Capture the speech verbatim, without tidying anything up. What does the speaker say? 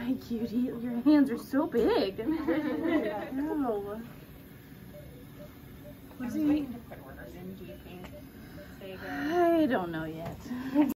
Hi, cutie. Your hands are so big. No. I was waiting to put orders in. Do you think? I don't know yet.